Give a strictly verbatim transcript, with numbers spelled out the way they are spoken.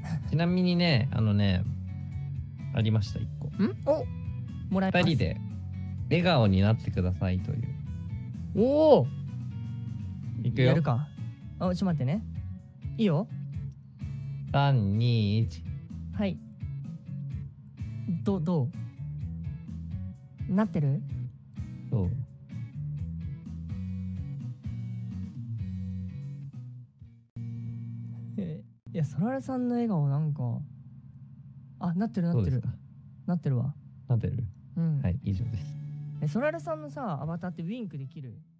ちなみにね、あのね、ありました、いっこ。 んおもらいます。 ふたりで笑顔になってくださいという。 おおいくよ。 やるか。あ、ちょっと待ってね。いいよ。 さん、に、いち。 はい。ど、どうなってる？ そう。 えいや、そらるさんの笑顔なんか、あ、なってるなってる。 どうですか？ なってるわ。 なってる？ うん。 はい、以上です。 え、そらるさんのさ、アバターってウィンクできる？